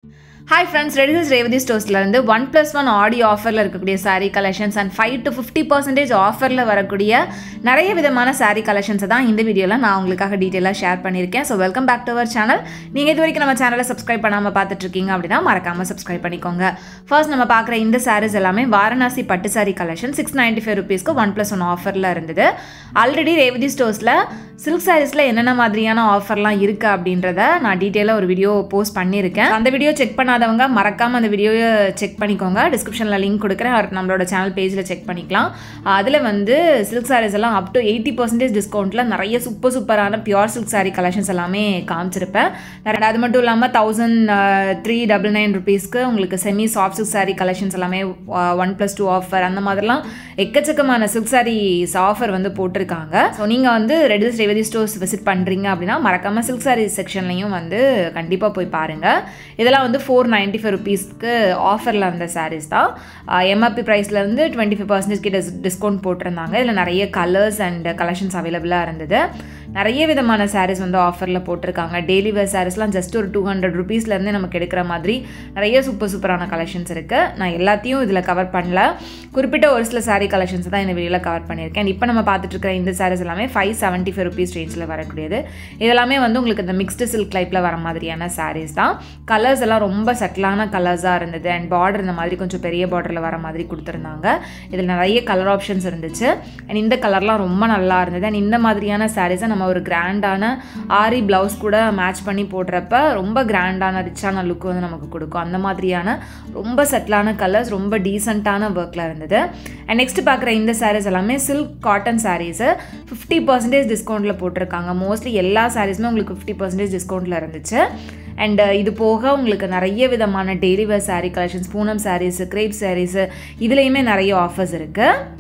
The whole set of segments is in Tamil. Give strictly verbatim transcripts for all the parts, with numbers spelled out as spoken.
Hi friends, Ready is Revati Stores la irundhu one plus one audio offer la irukkudiya saree collections and five to fifty percent offer la varakudiya nariya vidhamana saree collections da indha video la na ungalukkaga detail ah share pannirken. So welcome back to our channel. Neenga idhuvaraikku nama channel la subscribe pannama paathutrukkinga appadina marakama subscribe pannikonga. First nama paakra indha sarees ellame Varanasi pattu saree collection six ninety-five rupees ku one plus one offer la irundhudu. Already Revati Stores la silk sarees la enna madriyana offer la irukku அப்படின்றத நான் டீடைலா ஒரு வீடியோ போஸ்ட் பண்ணிருக்கேன். அந்த வீடியோ செக் பண்ணாதவங்க மறக்காம அந்த வீடியோவை செக் பண்ணிக்கோங்க. டிஸ்கிரிப்ஷன்ல லிங்க் கொடுக்கிறேன், or நம்மளோட சேனல் பேஜ்ல செக் பண்ணிக்கலாம். அதுல வந்து silk sarees எல்லாம் up to eighty percent டிஸ்கவுண்ட்ல நிறைய சூப்பர் சூப்பரான பியூர் silk saree கலெக்ஷன்ஸ் எல்லாமே காமிச்சிருப்பேன். அது மட்டும் இல்லாம one thousand three ninety-nine ரூபீஸ்க்கு உங்களுக்கு semi soft silk saree collections எல்லாமே one plus two ஆஃபர் அந்த மாதிரிலாம் எக்கச்சக்கமான silk sarees ஆஃபர் வந்து போட்டுருக்காங்க. ஸோ நீங்க வந்து Ready is Revati Stores visit பண்றீங்க அப்படின்னா மறக்காம silk sarees செக்ஷன்லையும் வந்து கண்டிப்பாக போய் பாருங்கள். இதெல்லாம் வந்து ஃபோர் நைன்ட்டி ஃபைவ் ருபீஸ்க்கு ஆஃபரில் அந்த சாரீஸ் தான். எம்ஆர்பி ப்ரைஸ்லேருந்து டுவெண்ட்டி ஃபைவ் பர்சன்டேஜ் கிட்ட டிஸ்கவுண்ட் போட்டிருந்தாங்க. இதில் நிறைய கலர்ஸ் அண்ட் கலெக்ஷன்ஸ் அவைலபிளாக இருந்தது. நிறைய விதமான சாரீஸ் வந்து ஆஃபரில் போட்டிருக்காங்க. டெய்லி வேர் சாரீஸ்லாம் ஜஸ்ட் ஒரு டூ ஹண்ட்ரட் ருபீஸ்லேருந்து நமக்கு எடுக்கிற மாதிரி நிறைய சூப்பர் சூப்பரான கலெக்ஷன்ஸ் இருக்குது. நான் எல்லாத்தையும் இதில் கவர் பண்ணல, குறிப்பிட்ட ஒரு சில சாரீ கலெக்ஷன்ஸ் தான் இந்த வீடியோவில் கவர் பண்ணியிருக்கேன். இப்போ நம்ம பார்த்துட்டு இருக்கிற இந்த சாரீஸ் எல்லாமே ஃபைவ் செவன்ட்டி ஃபைவ் ருபீஸ் ரேஞ்சில் வரக்கூடியது. இதெல்லாமே வந்து உங்களுக்கு இந்த மிக்ஸ்டு சில்க் டைப்பில் வர மாதிரியான சாரீஸ் தான். கலர்ஸ் எல்லாம் ரொம்ப சட்டிலான கலர்ஸாக இருந்தது. அண்ட் பார்டர் இந்த மாதிரி கொஞ்சம் பெரிய பார்டரில் வர மாதிரி கொடுத்துருந்தாங்க. இதில் நிறைய கலர் ஆப்ஷன்ஸ் இருந்துச்சு. அண்ட் இந்த கலர்லாம் ரொம்ப நல்லா இருந்தது. அண்ட் இந்த மாதிரியான சாரீஸை நம்ம ஒரு கிராண்டான ஆரி ப்ளவுஸ் கூட மேட்ச் பண்ணி போடுறப்ப ரொம்ப கிராண்டான ரிச்சான லுக் வந்து நமக்கு கொடுக்கும். அந்த மாதிரியான ரொம்ப சட்டிலான கலர்ஸ், ரொம்ப டீசெண்டான ஒர்க்கில் இருந்தது. அண்ட் நெக்ஸ்ட் பார்க்குற இந்த சாரீஸ் எல்லாமே silk cotton saris fifty percentage டிஸ்கவுண்ட்டில் போட்டிருக்காங்க. மோஸ்ட்லி எல்லா சாரீஸுமே உங்களுக்கு ஃபிஃப்டி பர்சன்டேஜ் டிஸ்கவுண்ட்டில் இருந்துச்சு. அண்ட் இது போக உங்களுக்கு நிறைய விதமான daily wear sari collections, Poonam saris, crepe saris, இதுலேயுமே நிறைய ஆஃபர்ஸ் இருக்குது.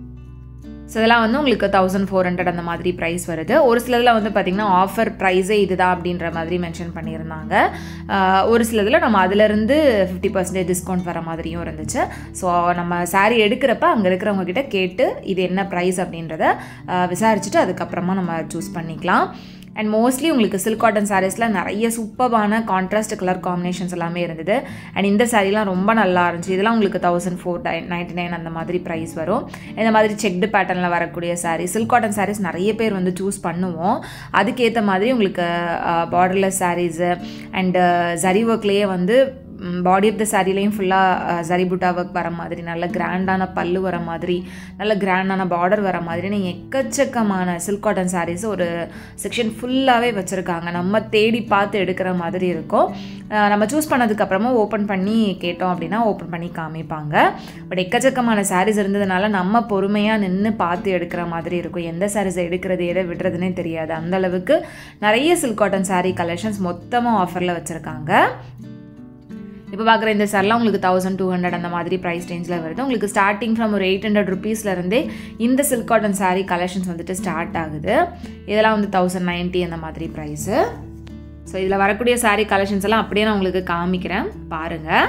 ஸோ இதெல்லாம் வந்து உங்களுக்கு தௌசண்ட் ஃபோர் ஹண்ட்ரட் அந்த மாதிரி ப்ரைஸ் வருது. ஒரு சிலதில் வந்து பார்த்திங்கன்னா ஆஃபர் ப்ரைஸே இதுதான் அப்படின்ற மாதிரி மென்ஷன் பண்ணியிருந்தாங்க. ஒரு சிலதில் நம்ம அதிலேருந்து ஃபிஃப்டி பர்சன்டேஜ் டிஸ்கவுண்ட் வர மாதிரியும் இருந்துச்சு. ஸோ நம்ம சாரீ எடுக்கிறப்ப அங்கே இருக்கிறவங்க கிட்ட கேட்டு இது என்ன ப்ரைஸ் அப்படின்றத விசாரிச்சுட்டு அதுக்கப்புறமா நம்ம சூஸ் பண்ணிக்கலாம். அண்ட் மோஸ்ட்லி உங்களுக்கு சில்க் காட்டன் சாரீஸில் நிறைய சூப்பரான கான்ட்ராஸ்ட் கலர் காம்பினேஷன்ஸ் எல்லாமே இருந்தது. அண்ட் இந்த சாரீலாம் ரொம்ப நல்லா இருந்துச்சு. இதெல்லாம் உங்களுக்கு தௌசண்ட் ஃபோர் நைன்ட்டி நைன் அந்த மாதிரி ப்ரைஸ் வரும். இந்த மாதிரி செக்டு பேட்டர்னில் வரக்கூடிய சாரீ, சில்க் காட்டன் சாரீஸ் நிறைய பேர் வந்து சூஸ் பண்ணுவோம். அதுக்கேற்ற மாதிரி உங்களுக்கு பார்டர்லெஸ் சாரீஸு அண்டு ஜரி ஒர்க்லேயே வந்து பாடி ஆஃப் த சாரீலையும் ஃபுல்லாக ஜரி புட்டா ஒர்க் வர மாதிரி, நல்ல கிராண்டான பல்லு வர மாதிரி, நல்ல கிராண்டான பார்டர் வர மாதிரி நீங்கள் எக்கச்சக்கமான சில்க் காட்டன் சாரீஸ் ஒரு செக்ஷன் ஃபுல்லாகவே வச்சுருக்காங்க. நம்ம தேடி பார்த்து எடுக்கிற மாதிரி இருக்கும். நம்ம சூஸ் பண்ணதுக்கப்புறமா ஓப்பன் பண்ணி கேட்டோம் அப்படின்னா ஓப்பன் பண்ணி காமிப்பாங்க. பட் எக்கச்சக்கமான சாரீஸ் இருந்ததுனால நம்ம பொறுமையாக நின்று பார்த்து எடுக்கிற மாதிரி இருக்கும். எந்த சாரீஸை எடுக்கிறது எதை விடுறதுனே தெரியாது. அந்தளவுக்கு நிறைய சில்க் காட்டன் சாரீ கலெக்ஷன்ஸ் மொத்தமாக ஆஃபரில் வச்சுருக்காங்க. இப்போ பார்க்குற இந்த சாரிலாம் உங்களுக்கு தௌசண்ட் டூ ஹண்ட்ரட் அந்த மாதிரி ப்ரைஸ் ரேஞ்சில் வருது. உங்களுக்கு ஸ்டார்டிங் ஃப்ரம் ஒரு எயிட் ஹண்ட்ரட் ருபீஸ்லேருந்தே இந்த சில்க் காட்டன் சாரீ கலெக்ஷன்ஸ் வந்துட்டு ஸ்டார்ட் ஆகுது. இதெல்லாம் வந்து தௌசண்ட் நைன்ட்டி அந்த மாதிரி ப்ரைஸு. ஸோ இதில் வரக்கூடிய சாரீ கலெக்ஷன்ஸ் எல்லாம் அப்படியே நான் உங்களுக்கு காமிக்கிறேன், பாருங்கள்.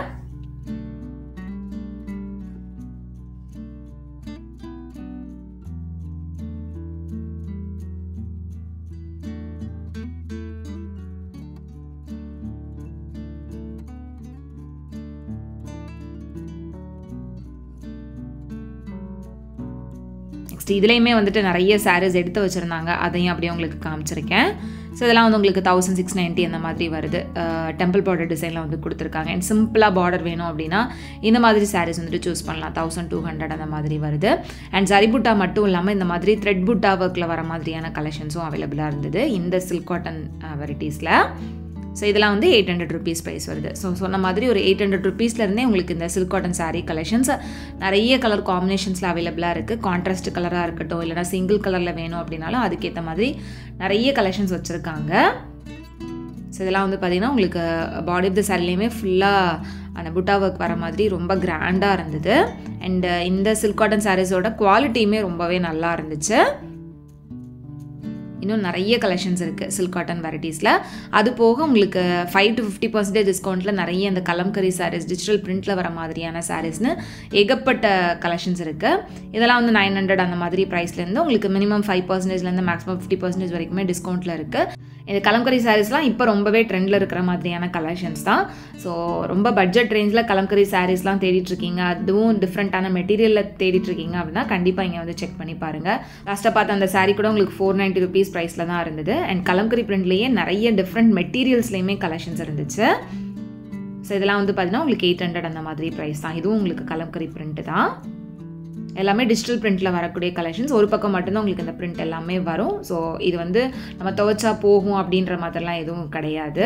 நெக்ஸ்ட் இதுலேயுமே வந்துட்டு நிறைய சாரீஸ் எடுத்து வச்சுருந்தாங்க, அதையும் அப்படியே உங்களுக்கு காமிச்சிருக்கேன். ஸோ இதெல்லாம் வந்து உங்களுக்கு தௌசண்ட் சிக்ஸ் நைன்ட்டி அந்த மாதிரி வருது. டெம்பிள் பார்டர் டிசைனில் வந்து கொடுத்துருக்காங்க. அண்ட் சிம்பிளாக பார்டர் வேணும் அப்படின்னா இந்த மாதிரி சாரீஸ் வந்துட்டு சூஸ் பண்ணலாம். தௌசண்ட் டூ ஹண்ட்ரட் அந்த மாதிரி வருது. அண்ட் ஜரி புட்டா மட்டும் இல்லாமல் இந்த மாதிரி த்ரெட் புட்டா ஒர்க்கில் வர மாதிரியான கலெக்ஷன்ஸும் அவைலபிளாக இருந்தது இந்த சில்க் காட்டன் வெரைட்டிஸில். ஸோ இதெல்லாம் வந்து எயிட் ஹண்ட்ரட் ருபீஸ் ப்ரைஸ் வருது. ஸோ சொன்ன மாதிரி ஒரு எயிட் ஹண்ட்ரட் ருபீஸ்லேருந்தே உங்களுக்கு இந்த சில்க் காட்டன் சாரீ கலெக்ஷன்ஸ் நிறைய கலர் காம்பினேஷன்ஸில் அவைலபிளாக இருக்குது. கான்ட்ராஸ்ட் கலராக இருக்கட்டும், இல்லைனா சிங்கிள் கலரில் வேணும் அப்படின்னாலும் அதுக்கேற்ற மாதிரி நிறைய கலெக்ஷன்ஸ் வச்சுருக்காங்க. ஸோ இதெல்லாம் வந்து பார்த்திங்கன்னா உங்களுக்கு பாடி ஆஃப் த சாரிலையுமே ஃபுல்லாக அந்த புட்டா ஒர்க் வர மாதிரி ரொம்ப கிராண்டாக இருந்தது. அண்டு இந்த சில்க் காட்டன் சாரீஸோட குவாலிட்டியுமே ரொம்பவே நல்லா இருந்துச்சு. இன்னும் நிறைய கலெக்ஷன்ஸ் இருக்குது சில்க் காட்டன் வெரைட்டிஸில். அது போக உங்களுக்கு ஃபைவ் டு ஃபிஃப்டி பர்சன்டேஜ் டிஸ்கவுண்ட்டில் நிறைய இந்த கலம்கரி சாரீஸ், டிஜிட்டல் பிரிண்ட்டில் வர மாதிரியான சாரீஸ்னு ஏகப்பட்ட கலெக்ஷன்ஸ் இருக்குது. இதெல்லாம் வந்து நைன் ஹண்ட்ரட் அந்த மாதிரி ப்ரைஸ்லேருந்து உங்களுக்கு மினிமம் ஃபைவ் பர்சன்டேஜ்லேருந்து மேக்ஸிமம் ஃபிஃப்டி பர்சன்டேஜ் வரைக்குமே டிஸ்கவுண்ட்டில் இருக்குது. இந்த கலம்கரி சாரீஸ்லாம் இப்போ ரொம்பவே ட்ரெண்டில் இருக்கிற மாதிரியான கலெக்ஷன்ஸ் தான். ஸோ ரொம்ப பட்ஜெட் ரேஞ்சில் கலம்கரி சாரீஸ்லாம் தேடிட்டுருக்கீங்க, அதுவும் டிஃப்ரெண்ட்டான மெட்டீரியலில் தேடிட்டுருக்கீங்க அப்படின்னா கண்டிப்பாக இங்கே வந்து செக் பண்ணி பாருங்கள். லாஸ்ட்டாக பார்த்த அந்த சாரீ கூட உங்களுக்கு ஃபோர் நைன்ட்டி ருபீஸ் ப்ரைஸில் தான் இருந்தது. அண்ட் கலம்கரி பிரிண்ட்லேயே நிறைய டிஃப்ரெண்ட் மெட்டீரியல்ஸ்லேயுமே கலெக்ஷன்ஸ் இருந்துச்சு. ஸோ இதெல்லாம் வந்து பார்த்தீங்கன்னா உங்களுக்கு எயிட் ஹண்ட்ரட் அந்த மாதிரி ப்ரைஸ் தான். இதுவும் உங்களுக்கு கலம்கரி பிரிண்ட்டு தான். எல்லாமே டிஜிட்டல் பிரிண்ட்டில் வரக்கூடிய கலெக்ஷன்ஸ். ஒரு பக்கம் மட்டும்தான் உங்களுக்கு இந்த பிரிண்ட் எல்லாமே வரும். ஸோ இது வந்து நம்ம துவைச்சா போகும் அப்படின்ற மாதிரிலாம் எதுவும் கிடையாது.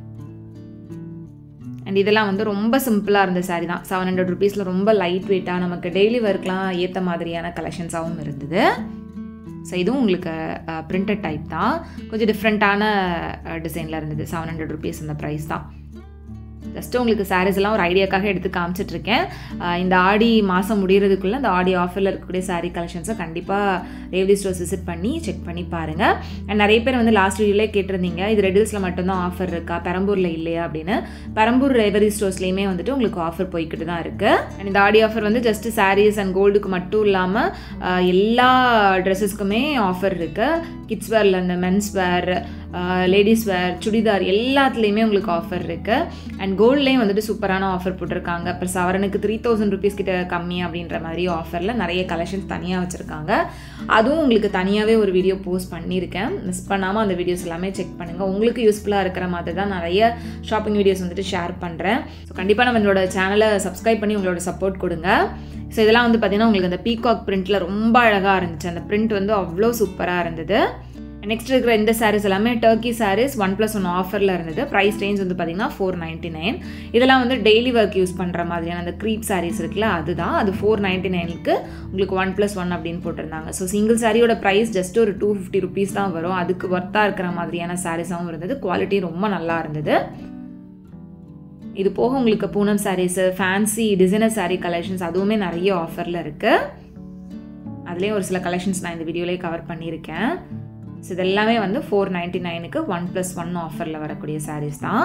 அண்ட் இதெல்லாம் வந்து ரொம்ப சிம்பிளாக இருந்த சாரீ தான். செவன் ஹண்ட்ரட் ருபீஸில் ரொம்ப லைட் வெயிட்டாக நமக்கு டெய்லி ஒர்க்லாம் ஏற்ற மாதிரியான கலெக்ஷன்ஸாகவும் இருந்தது. ஸோ இதுவும் உங்களுக்கு பிரிண்டட் டைப் தான், கொஞ்சம் டிஃப்ரெண்ட்டான டிசைனில் இருந்தது. செவன் ஹண்ட்ரட் ருபீஸ் அந்த ப்ரைஸ் தான். ஜஸ்ட்டு உங்களுக்கு சாரீஸ் எல்லாம் ஒரு ஐடியாக்காக எடுத்து காமிச்சிட்ருக்கேன். இந்த ஆடி மாதம் முடிகிறதுக்குள்ளே அந்த ஆடி ஆஃபரில் இருக்கக்கூடிய சாரீ கலெக்ஷன்ஸை கண்டிப்பாக ரேவதி ஸ்டோர்ஸ் விசிட் பண்ணி செக் பண்ணி பாருங்கள். அண்ட் நிறைய பேர் வந்து லாஸ்ட் வீடியோலே கேட்டிருந்தீங்க, இது ரெடில்ஸில் மட்டும்தான் ஆஃபர் இருக்கா, பெரம்பூரில் இல்லையா அப்படின்னு. பெரம்பூர் ரேவதி ஸ்டோர்ஸ்லேயுமே வந்துட்டு உங்களுக்கு ஆஃபர் போய்கிட்டு தான் இருக்குது. அண்ட் இந்த ஆடி ஆஃபர் வந்து ஜஸ்ட்டு சாரீஸ் அண்ட் கோல்டுக்கு மட்டும் இல்லாமல் எல்லா ட்ரெஸ்ஸஸ்க்குமே ஆஃபர் இருக்குது. கிட்ஸ் வேரில் இந்த men's wear, ladies wear, churidar எல்லாத்துலேயுமே உங்களுக்கு ஆஃபர் இருக்குது. அண்ட் கோல்ட்லேயும் வந்துட்டு சூப்பரான ஆஃபர் போட்டிருக்காங்க. அப்புறம் சவரனுக்கு த்ரீ தௌசண்ட் ருபீஸ் கிட்ட கம்மி அப்படின்ற மாதிரி ஆஃபரில் நிறைய கலெக்ஷன்ஸ் தனியாக வச்சுருக்காங்க. அதுவும் உங்களுக்கு தனியாகவே ஒரு வீடியோ போஸ்ட் பண்ணியிருக்கேன், மிஸ் பண்ணாமல் அந்த வீடியோஸ் எல்லாமே செக் பண்ணுங்கள். உங்களுக்கு யூஸ்ஃபுல்லாக இருக்கிற மாதிரி தான் நிறைய ஷாப்பிங் வீடியோஸ் வந்துட்டு ஷேர் பண்ணுறேன். ஸோ கண்டிப்பாக நம்ம என்னோட சேனலை சப்ஸ்கிரைப் பண்ணி உங்களோட சப்போர்ட் கொடுங்க. ஸோ இதெல்லாம் வந்து பார்த்திங்கன்னா உங்களுக்கு அந்த பீகாக் பிரிண்ட்டில் ரொம்ப அழகாக இருந்துச்சு. அந்த பிரிண்ட் வந்து அவ்வளோ சூப்பராக இருந்தது. நெக்ஸ்ட் இருக்கிற இந்த சாரீஸ் எல்லாமே Turkey saris one plus one ஆஃபரில் இருந்தது. ப்ரைஸ் ரேஞ்ச் வந்து பார்த்திங்கன்னா ஃபோர் நைன்ட்டி நைன். இதெல்லாம் வந்து டெய்லி ஒர்க் யூஸ் பண்ணுற மாதிரியான அந்த க்ரீப் சாரீஸ் இருக்குல்ல, அதுதான். அது ஃபோர் நைன்ட்டி நைனுக்கு உங்களுக்கு ஒன் ப்ளஸ் ஒன் அப்படின்னு போட்டிருந்தாங்க. ஸோ சிங்கிள் சாரியோட ப்ரைஸ் ஜஸ்ட் ஒரு டூ ஃபிஃப்டி ருபீஸ் தான் வரும். அதுக்கு ஒர்த்தாக இருக்கிற மாதிரியான சாரீஸாகவும் இருந்தது. குவாலிட்டி ரொம்ப நல்லா இருந்தது. இது போக உங்களுக்கு Poonam saris, fancy designer sari collections அதுவுமே நிறைய ஆஃபரில் இருக்குது. அதுலேயே ஒரு சில கலெக்ஷன்ஸ் நான் இந்த வீடியோலேயே கவர் பண்ணியிருக்கேன். ஸோ இது எல்லாமே வந்து ஃபோர் நைன்ட்டி நைனுக்கு ஒன் ப்ளஸ் ஒன் ஆஃபரில் வரக்கூடிய சாரீஸ் தான்.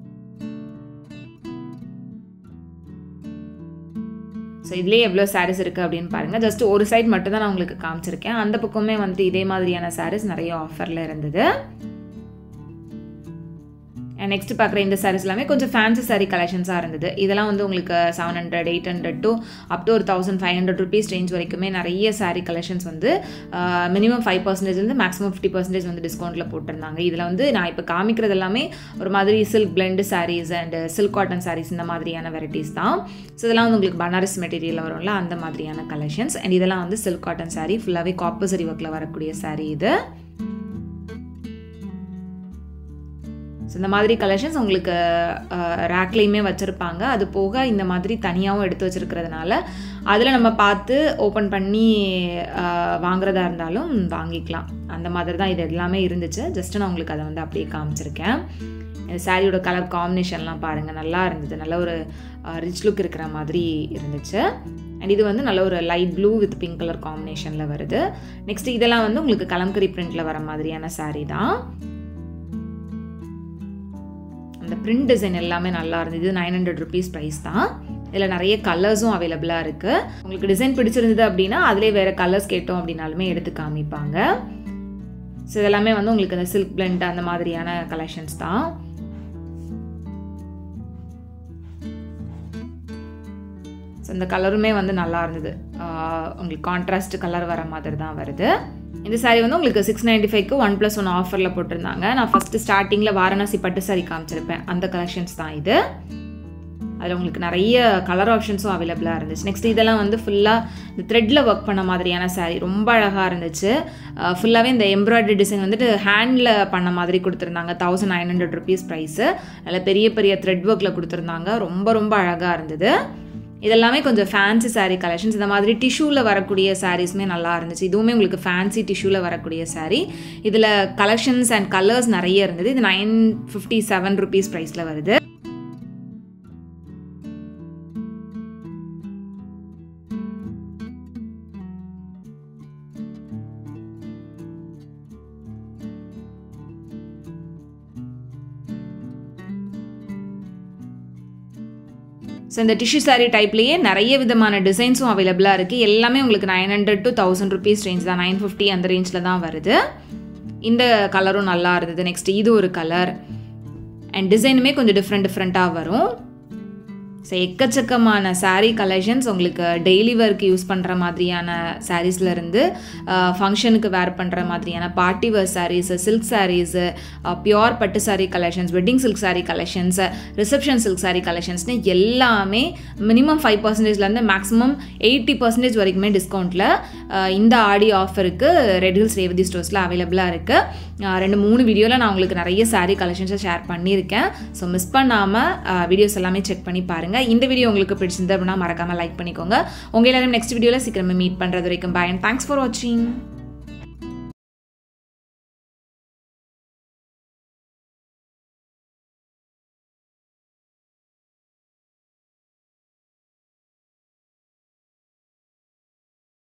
ஸோ இதுலேயே எவ்வளோ சாரீஸ் இருக்குது அப்படின்னு பாருங்கள். ஜஸ்ட் ஒரு சைட் மட்டும் தான் நான் உங்களுக்கு காமிச்சிருக்கேன். அந்த பக்கமே வந்துட்டு இதே மாதிரியான சாரீஸ் நிறைய ஆஃபரில் இருந்தது. நெக்ஸ்ட் பார்க்குற இந்த சாரீஸ் எல்லாமே கொஞ்சம் ஃபேன்சி சாரீ கலெக்ஷன்ஸாக இருந்தது. இதெல்லாம் வந்து உங்களுக்கு seven hundred eight hundred to up to ஒரு thousand five hundred rupees range வரைக்குமே நிறைய சாரீ கலெக்ஷன்ஸ் வந்து மினிமம் ஃபைவ் பர்சன்டேஜ்லேருந்து மேக்ஸிமம் ஃபிஃப்டி பர்சன்டேஜ் வந்து டிஸ்கவுண்ட்டில் போட்டிருந்தாங்க. இதில் வந்து நான் இப்போ காமிக்கிறது எல்லாமே ஒரு மாதிரி silk blend saris and silk cotton saris இந்த மாதிரியான வெரைட்டிஸ் தான். ஸோ இதெல்லாம் வந்து உங்களுக்கு பனாரஸ் மெட்டீரியலில் வரும்ல அந்த மாதிரியான கலெக்ஷன்ஸ். அண்ட் இதெல்லாம் வந்து சில்க் காட்டன் சாரீ, ஃபுல்லாகவே காப்பர் சரி ஒர்க்கில் வரக்கூடிய சாரீ இது. ஸோ இந்த மாதிரி கலெக்ஷன்ஸ் உங்களுக்கு ரேக்லேயுமே வச்சுருப்பாங்க. அது போக இந்த மாதிரி தனியாகவும் எடுத்து வச்சுருக்கிறதுனால அதில் நம்ம பார்த்து ஓப்பன் பண்ணி வாங்குறதா இருந்தாலும் வாங்கிக்கலாம். அந்த மாதிரி தான் இது எல்லாமே இருந்துச்சு. ஜஸ்ட்டு நான் உங்களுக்கு அதை வந்து அப்படியே காமிச்சிருக்கேன். இந்த சாரியோட கலர் காம்பினேஷன்லாம் பாருங்கள், நல்லா இருந்தது. நல்ல ஒரு ரிச் லுக் இருக்கிற மாதிரி இருந்துச்சு. அண்ட் இது வந்து நல்ல ஒரு light blue with pink colour காம்பினேஷனில் வருது. நெக்ஸ்ட் இதெல்லாம் வந்து உங்களுக்கு கலம்கரி பிரிண்டில் வர மாதிரியான சாரீ தான். அந்த பிரிண்ட் டிசைன் எல்லாமே நல்லா இருந்தது. இது நைன் ஹண்ட்ரட் ருபீஸ் ப்ரைஸ் தான். இதில் நிறைய கலர்ஸும் அவைலபிளாக இருக்குது. உங்களுக்கு டிசைன் பிடிச்சிருந்தது அப்படின்னா அதிலே வேறு கலர்ஸ் கேட்டோம் அப்படின்னாலுமே எடுத்து காமிப்பாங்க. ஸோ இதெல்லாமே வந்து உங்களுக்கு அந்த சில்க் பிளெண்ட் அந்த மாதிரியான கலெக்ஷன்ஸ் தான். ஸோ இந்த கலருமே வந்து நல்லா இருந்தது. உங்களுக்கு கான்ட்ராஸ்ட் கலர் வர மாதிரி தான் வருது. இந்த சாரீ வந்து உங்களுக்கு சிக்ஸ் நைன்ட்டி ஃபைவ்க்கு ஒன் ப்ளஸ் ஒன் ஆஃபரில் போட்டிருந்தாங்க. நான் ஃபஸ்ட்டு ஸ்டார்டிங்கில் வாரணாசி பட்டு சாரீ காமிச்சிருப்பேன், அந்த கலெக்ஷன்ஸ் தான் இது. அதில் உங்களுக்கு நிறைய கலர் ஆப்ஷன்ஸும் அவைலபிளாக இருந்துச்சு. நெக்ஸ்ட் இதெல்லாம் வந்து ஃபுல்லாக இந்த த்ரெட்டில் ஒர்க் பண்ண மாதிரியான சாரீ, ரொம்ப அழகாக இருந்துச்சு. ஃபுல்லாகவே இந்த எம்ப்ராய்டரி டிசைன் வந்துட்டு ஹேண்டில் பண்ண மாதிரி கொடுத்துருந்தாங்க. Thousand nine hundred rupees price. அதில் பெரிய பெரிய த்ரெட் ஒர்க்கில் கொடுத்துருந்தாங்க. ரொம்ப ரொம்ப அழகாக இருந்தது. இதெல்லாமே கொஞ்சம் ஃபேன்சி சாரீ கலெக்ஷன்ஸ். இந்த மாதிரி டிஷ்யூவில் வரக்கூடிய சாரீஸுமே நல்லா இருந்துச்சு. இதுவுமே உங்களுக்கு ஃபேன்சி டிஷ்யூவில் வரக்கூடிய சாரீ. இதில் கலெக்ஷன்ஸ் அண்ட் கலர்ஸ் நிறைய இருந்தது. இது நைன் ஃபிஃப்டி செவன் ருபீஸ் ப்ரைஸில் வருது. ஸோ இந்த டிஷ்யூ சாரீ டைப்லேயே நிறைய விதமான டிசைன்ஸும் அவைலபிளாக இருக்குது. எல்லாமே உங்களுக்கு nine hundred to thousand rupees range தான். நைன் ஃபிஃப்டி அந்த ரேஞ்சில் தான் வருது. இந்த கலரும் நல்லா இருந்தது. நெக்ஸ்ட் இது ஒரு கலர் அண்ட் டிசைனுமே கொஞ்சம் டிஃப்ரெண்ட் டிஃப்ரெண்ட்டாக வரும். ஸோ எக்கச்சக்கமான சாரீ கலெக்ஷன்ஸ் உங்களுக்கு டெய்லி ஒர்க்கு யூஸ் பண்ணுற மாதிரியான சாரீஸ்லேருந்து ஃபங்க்ஷனுக்கு வேர் பண்ணுற மாதிரியான party wear saris, silk saris, pure பட்டு sari collections, wedding silk sari collections, reception silk sari கலெக்ஷன்ஸ்னு எல்லாமே மினிமம் ஃபைவ் பர்சன்டேஜ்லேருந்து மேக்ஸிமம் எயிட்டி பர்சன்டேஜ் வரைக்குமே டிஸ்கவுண்ட்டில் இந்த ஆடி ஆஃபருக்கு ரெட் ஹில்ஸ் ரேவதி ஸ்டோர்ஸில் அவைலபிளாக இருக்குது. ரெண்டு மூணு வீடியோவில் நான் உங்களுக்கு நிறைய சாரீ கலெக்ஷன்ஸை ஷேர் பண்ணியிருக்கேன். ஸோ மிஸ் பண்ணாமல் வீடியோஸ் எல்லாமே செக் பண்ணி பாருங்கள். இந்த வீடியோ உங்களுக்கு பிடிச்சிருந்தது அப்படின்னா மறக்காமல் லைக் பண்ணிக்கோங்க. உங்கள் எல்லாரும் நெக்ஸ்ட் வீடியோவில் சீக்கிரமே மீட் பண்ணுறது வரைக்கும் பாய் அண்ட் தேங்க்ஸ் ஃபார் வாட்சிங்.